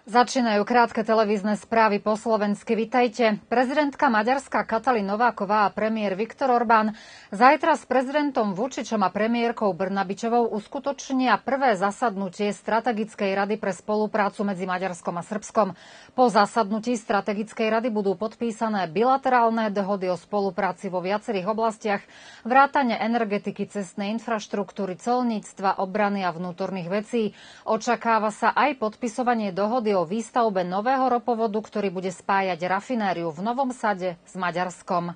Začínajú krátke televízne správy po slovensky. Vitajte. Prezidentka Maďarska Katalin Nováková a premiér Viktor Orbán zajtra s prezidentom Vučičom a premiérkou Brnabičovou uskutočnia prvé zasadnutie Strategickej rady pre spoluprácu medzi Maďarskom a Srbskom. Po zasadnutí Strategickej rady budú podpísané bilaterálne dohody o spolupráci vo viacerých oblastiach, vrátane energetiky, cestnej infraštruktúry, colníctva, obrany a vnútorných vecí. Očakáva sa aj podpisovanie dohody o výstavbe nového ropovodu, ktorý bude spájať rafinériu v Novom Sade s Maďarskom.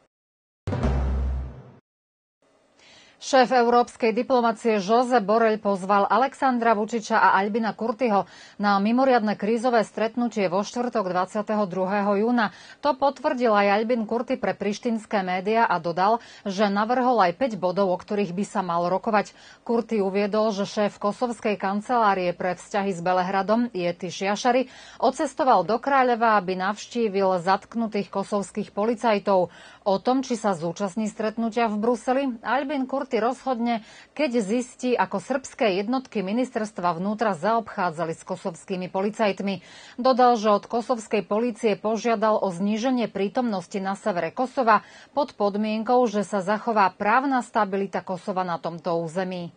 Šéf európskej diplomacie Josep Borrell pozval Alexandra Vučiča a Albina Kurtiho na mimoriadne krízové stretnutie vo štvrtok 22. júna. To potvrdil aj Albin Kurti pre prištinské médiá a dodal, že navrhol aj 5 bodov, o ktorých by sa mal rokovať. Kurti uviedol, že šéf kosovskej kancelárie pre vzťahy s Belehradom Jetiš Jašari odcestoval do Kráľova, aby navštívil zatknutých kosovských policajtov. O tom, či sa zúčastní stretnutia v Bruseli, Albin Kurti rozhodne, keď zistí, ako srbské jednotky ministerstva vnútra zaobchádzali s kosovskými policajtmi. Dodal, že od kosovskej polície požiadal o zníženie prítomnosti na severe Kosova pod podmienkou, že sa zachová právna stabilita Kosova na tomto území.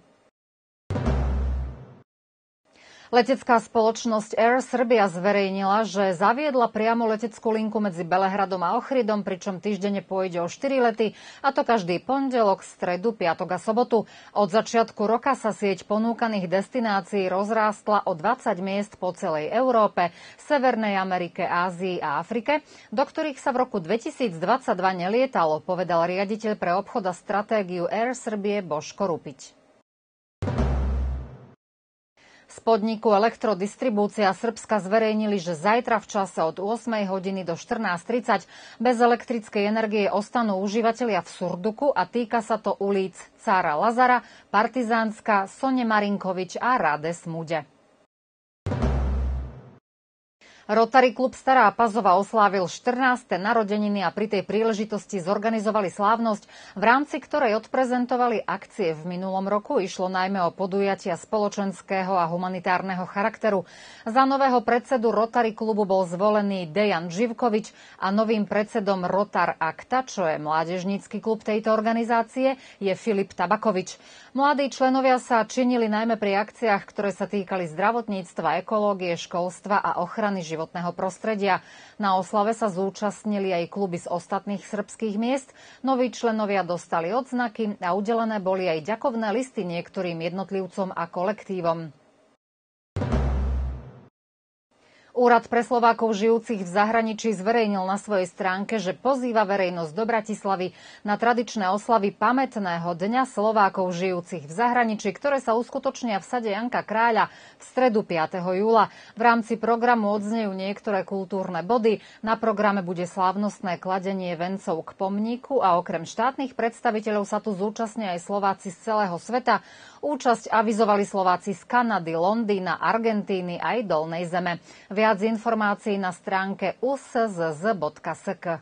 Letecká spoločnosť Air Serbia zverejnila, že zaviedla priamu leteckú linku medzi Belehradom a Ohridom, pričom týždenne pôjde o 4 lety, a to každý pondelok, stredu, piatok a sobotu. Od začiatku roka sa sieť ponúkaných destinácií rozrástla o 20 miest po celej Európe, Severnej Amerike, Ázii a Afrike, do ktorých sa v roku 2022 nelietalo, povedal riaditeľ pre obchod a stratégiu Air Serbie Božko Rupiť. Z podniku Elektrodistribúcia Srbska zverejnili, že zajtra v čase od 8 hodiny do 14:30 bez elektrickej energie ostanú užívateľia v Surduku a týka sa to ulic Cára Lazara, Partizánska, Sone Marinkovič a Rade Smude. Rotary klub Stará Pazova oslávil 14. narodeniny a pri tej príležitosti zorganizovali slávnosť, v rámci ktorej odprezentovali akcie v minulom roku. Išlo najmä o podujatia spoločenského a humanitárneho charakteru. Za nového predsedu Rotary klubu bol zvolený Dejan Živkovič a novým predsedom Rotar Akta, čo je mládežnícky klub tejto organizácie, je Filip Tabakovič. Mladí členovia sa činili najmä pri akciách, ktoré sa týkali zdravotníctva, ekológie, školstva a ochrany životného prostredia. Na oslave sa zúčastnili aj kluby z ostatných srbských miest. Noví členovia dostali odznaky a udelené boli aj ďakovné listy niektorým jednotlivcom a kolektívom. Úrad pre Slovákov žijúcich v zahraničí zverejnil na svojej stránke, že pozýva verejnosť do Bratislavy na tradičné oslavy pamätného Dňa Slovákov žijúcich v zahraničí, ktoré sa uskutočnia v sade Janka Kráľa v stredu 5. júla. V rámci programu odznejú niektoré kultúrne body. Na programe bude slávnostné kladenie vencov k pomníku a okrem štátnych predstaviteľov sa tu zúčastnia aj Slováci z celého sveta. Účasť avizovali Slováci z Kanady, Londýna, Argentíny aj Dolnej Zeme. Viac informácií na stránke uszz.sk.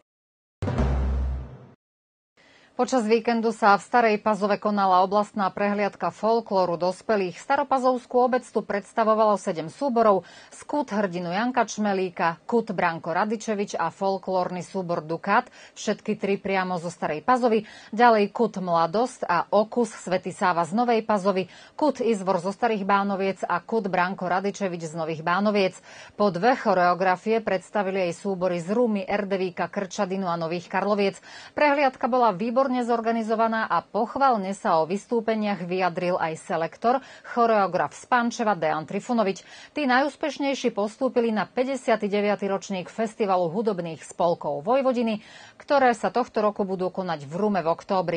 Počas víkendu sa v Starej Pazove konala oblastná prehliadka folklóru dospelých. Staropazovskú obec tu predstavovalo 7 súborov, Skut hrdinu Janka Čmelíka, Kut Branko Radičevič a folklórny súbor Dukát, všetky 3 priamo zo Starej Pazovy, ďalej Kut Mladosť a Okus Svätý Sáva z Novej Pazovy, Kut Izvor zo Starých Bánoviec a Kut Branko Radičevič z Nových Bánoviec. Po 2 choreografie predstavili aj súbory z Rúmy, Erdevíka, Krčadinu a Nových Karloviec. Prehliadka bola výborná zorganizovaná a pochvalne sa o vystúpeniach vyjadril aj selektor, choreograf z Pančeva Dejan Trifunovič. Tí najúspešnejší postúpili na 59. ročník Festivalu hudobných spolkov Vojvodiny, ktoré sa tohto roku budú konať v Rume v októbri.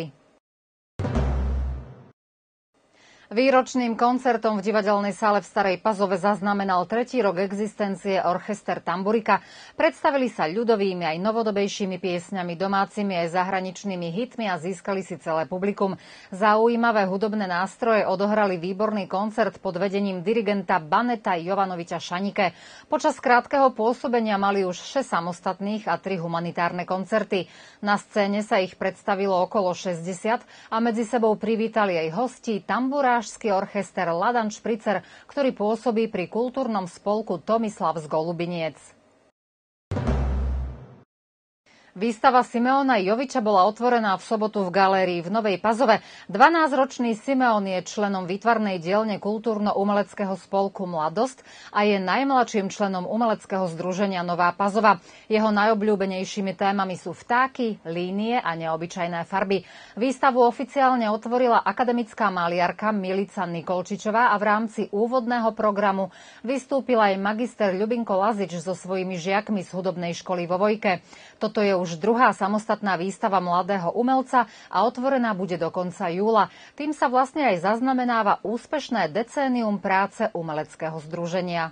Výročným koncertom v divadelnej sále v Starej Pazove zaznamenal 3. rok existencie orchester Tamburika. Predstavili sa ľudovými aj novodobejšími piesňami, domácimi aj zahraničnými hitmi a získali si celé publikum. Zaujímavé hudobné nástroje odohrali výborný koncert pod vedením dirigenta Baneta Jovanoviča Šanike. Počas krátkeho pôsobenia mali už 6 samostatných a 3 humanitárne koncerty. Na scéne sa ich predstavilo okolo 60 a medzi sebou privítali aj hostí, tambura Strážsky orchester Ladan Špricer, ktorý pôsobí pri kultúrnom spolku Tomislav z Golubiniec. Výstava Simeona Joviča bola otvorená v sobotu v galérii v Novej Pazove. 12-ročný Simeon je členom výtvarnej dielne kultúrno-umeleckého spolku Mladosť a je najmladším členom umeleckého združenia Nová Pazova. Jeho najobľúbenejšími témami sú vtáky, línie a neobyčajné farby. Výstavu oficiálne otvorila akademická maliarka Milica Nikolčičová a v rámci úvodného programu vystúpil aj magister Ľubinko Lazič so svojimi žiakmi z hudobnej školy vo Vojke. Toto je už druhá samostatná výstava mladého umelca a otvorená bude do konca júla. Tým sa vlastne aj zaznamenáva úspešné decénium práce umeleckého združenia.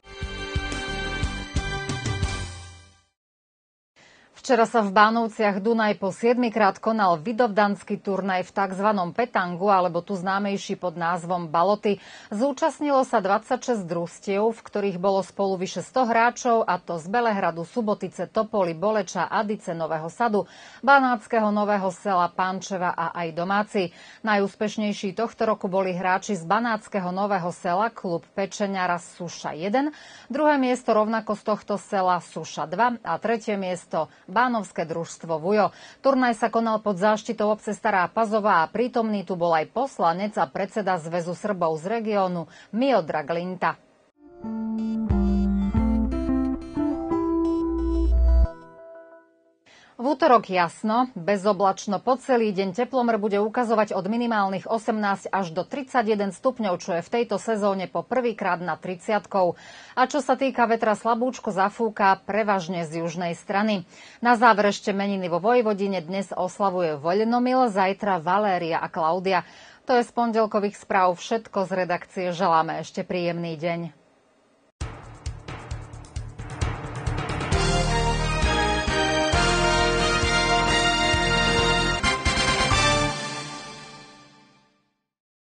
Včera sa v Bánovciach Dunaj po 7-krát konal vidovdanský turnaj v tzv. Petangu, alebo tu známejší pod názvom Baloty. Zúčastnilo sa 26 družstiev, v ktorých bolo spolu vyše 100 hráčov, a to z Belehradu, Subotice, Topoly, Boleča, Adice, Nového Sadu, Banátskeho Nového Sela, Pančeva a aj domáci. Najúspešnejší tohto roku boli hráči z Banátskeho Nového Sela, klub Pečeňara Suša 1, druhé miesto rovnako z tohto sela Suša 2 a tretie miesto Bánovské družstvo Vujo. Turnaj sa konal pod záštitou obce Stará Pazova a prítomný tu bol aj poslanec a predseda Zväzu Srbov z regiónu Miodrag Linta. V útorok jasno, bezoblačno po celý deň teplomer bude ukazovať od minimálnych 18 až do 31 stupňov, čo je v tejto sezóne po prvýkrát na 30-kou. A čo sa týka vetra, slabúčko zafúka prevažne z južnej strany. Na záver ešte meniny vo Vojvodine, dnes oslavuje Voľnomil, zajtra Valéria a Klaudia. To je z pondelkových správ všetko z redakcie. Želáme ešte príjemný deň.